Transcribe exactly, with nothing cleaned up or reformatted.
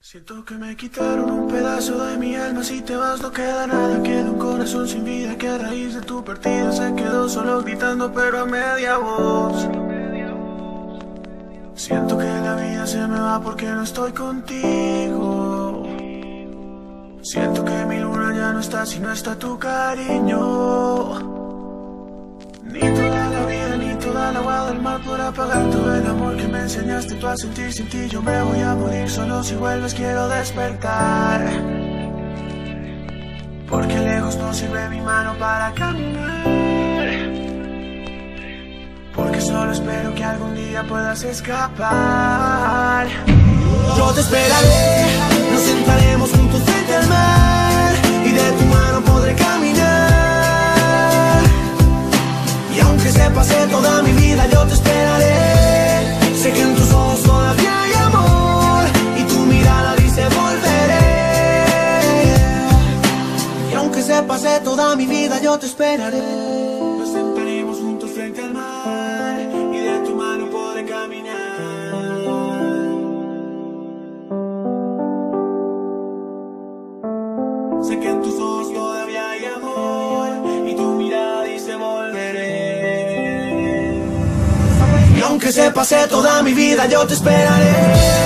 Siento que me quitaron un pedazo de mi alma. Si te vas no queda nada, queda un corazón sin vida que a raíz de tu partida se quedó solo gritando pero a media voz. Siento que la vida se me va porque no estoy contigo. Siento que mi luna ya no está si no está tu cariño. Ni toda la vida ni toda la agua del mar podrá pagar todo el amor que me enseñaste tú a sentir. Sin ti yo me voy a morir, solo si vuelves quiero despertar. Porque lejos no sirve mi mano para caminar. Porque solo espero que algún día puedas escapar. Yo te esperaré, nos sentaremos juntos frente al mar y de tu mano podré caminar. Y aunque se pase toda mi vida yo te esperaré. Sé que en tus ojos todavía hay amor y tu mirada dice volveré. Y aunque se pase toda mi vida yo te esperaré. Nos sentaremos juntos frente al mar y de tu mano podré caminar. Sé que en tus ojos todavía hay amor y tu mirada dice volveré. Y aunque se pase toda mi vida yo te esperaré.